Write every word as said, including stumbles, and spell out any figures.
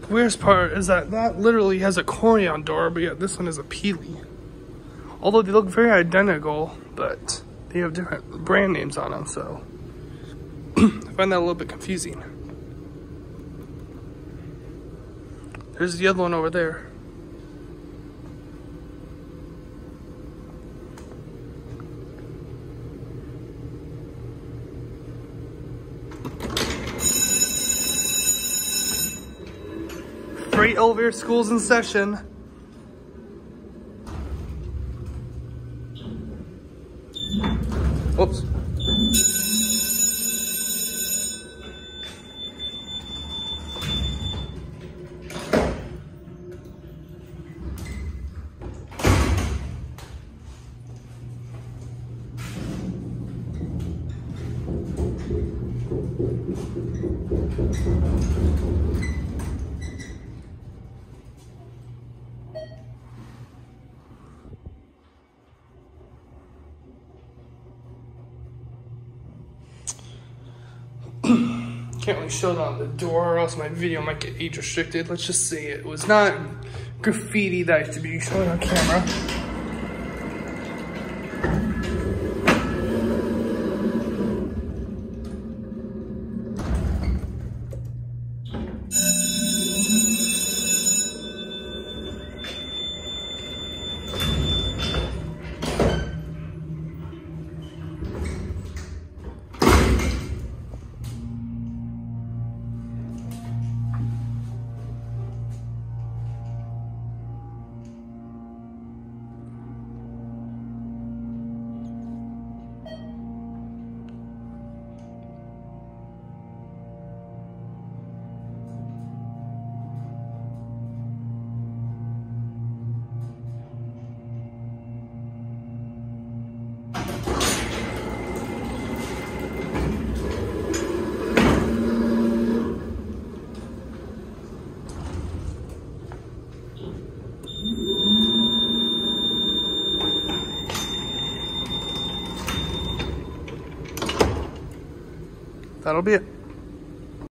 weirdest part is that that literally has a Corian door, but yet this one is a Peely. Although they look very identical, but they have different brand names on them, so I find that a little bit confusing. There's the other one over there. Freight elevator school's in session. Whoops. Can't really show it on the door or else my video might get age restricted. Let's just say it was not graffiti that I used to be showing on camera. That'll be it.